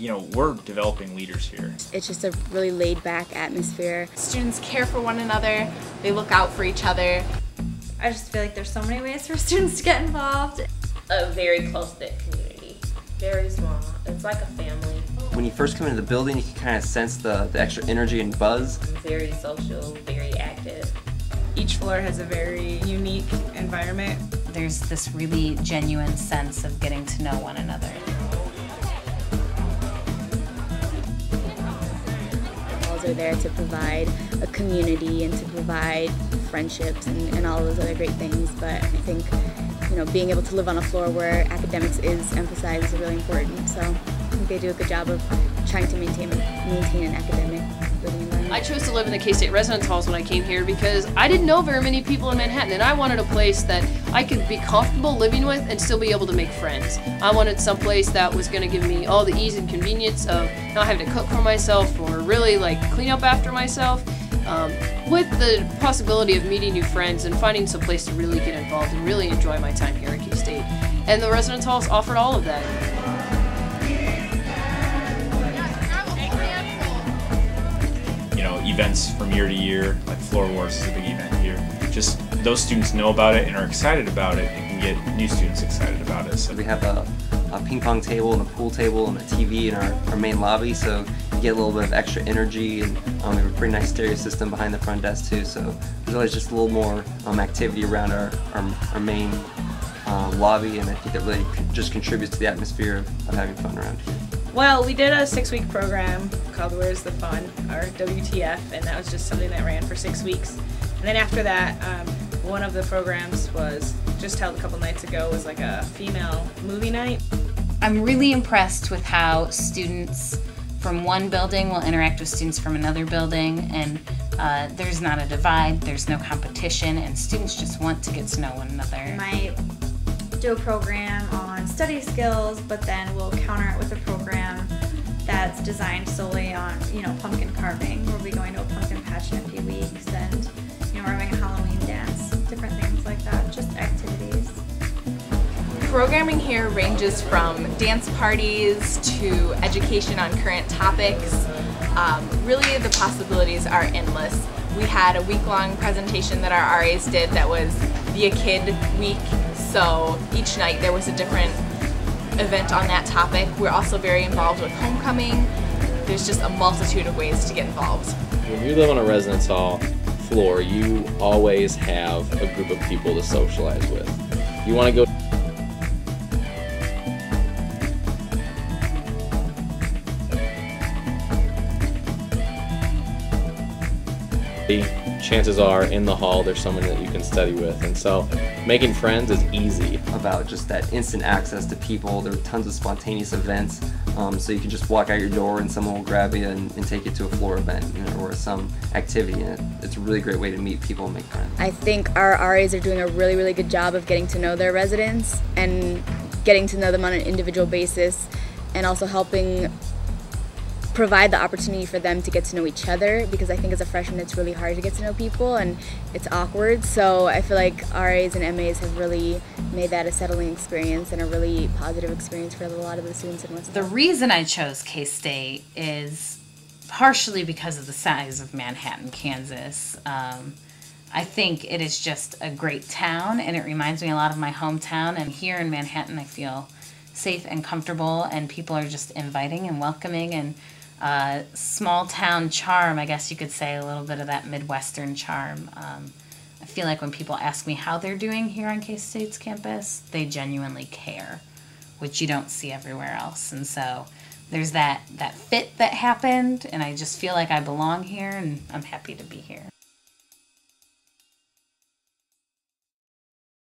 we're developing leaders here. It's just a really laid-back atmosphere. Students care for one another, they look out for each other. I just feel like there's so many ways for students to get involved. A very close-knit community, very small. It's like a family. When you first come into the building, you can kind of sense the extra energy and buzz. Very social, very active. Each floor has a very unique environment. There's this really genuine sense of getting to know one another. Walls are there to provide a community and to provide friendships and all those other great things, but I think being able to live on a floor where academics is emphasized is really important, so I think they do a good job of trying to maintain an academic living environment. I chose to live in the K-State residence halls when I came here because I didn't know very many people in Manhattan, and I wanted a place that I could be comfortable living with and still be able to make friends. I wanted someplace that was going to give me all the ease and convenience of not having to cook for myself or really clean up after myself, with the possibility of meeting new friends and finding some place to really get involved and really enjoy my time here at K-State. And the residence halls offered all of that. Events from year to year, like Floor Wars is a big event here. Just those students know about it and are excited about it and can get new students excited about it. So we have a ping pong table and a pool table and a TV in our main lobby, so you get a little bit of extra energy, and we have a pretty nice stereo system behind the front desk too, so there's always just a little more activity around our main lobby, and I think that really just contributes to the atmosphere of having fun around here. Well, we did a 6-week program called Where's the Fun, or WTF, and that was just something that ran for 6 weeks. And then after that, one of the programs was just held a couple nights ago, was like a female movie night. I'm really impressed with how students from one building will interact with students from another building, and there's not a divide, there's no competition, and students just want to get to know one another. Might do a program on study skills, but then we'll counter it with a program that's designed solely on, pumpkin carving. We'll be going to a pumpkin patch in a few weeks, and we're having a Halloween dance, different things like that, just activities. Programming here ranges from dance parties to education on current topics. Really, the possibilities are endless. We had a week-long presentation that our RAs did that was Be a Kid Week, so each night there was a different event on that topic. We're also very involved with homecoming. There's just a multitude of ways to get involved. When you live on a residence hall floor, you always have a group of people to socialize with. You want to go chances are in the hall there's someone that you can study with, and so making friends is easy. About just that instant access to people, there are tons of spontaneous events, so you can just walk out your door and someone will grab you and take you to a floor event or some activity, and it's a really great way to meet people and make friends. I think our RAs are doing a really, really good job of getting to know their residents and getting to know them on an individual basis, and also helping provide the opportunity for them to get to know each other, because I think as a freshman it's really hard to get to know people and it's awkward, so I feel like RAs and MAs have really made that a settling experience and a really positive experience for a lot of the students in West. The reason I chose K-State is partially because of the size of Manhattan, Kansas. I think it is just a great town, and it reminds me a lot of my hometown, and here in Manhattan I feel safe and comfortable, and people are just inviting and welcoming, and small town charm, I guess you could say, a little bit of that Midwestern charm. I feel like when people ask me how they're doing here on K-State's campus, they genuinely care, which you don't see everywhere else. And so there's that fit that happened, and I just feel like I belong here, and I'm happy to be here.